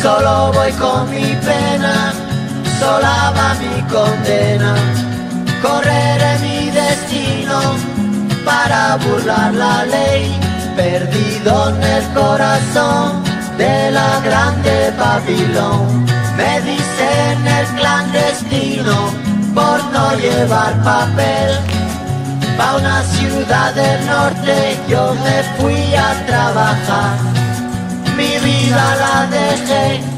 Solo voy con mi pena, sola va mi condena. Correré mi destino para burlar la ley, perdido en el corazón de la grande Babilón. Me dicen el clandestino por no llevar papel. Pa' una ciudad del norte yo me fui a trabajar. Mi vida la dejé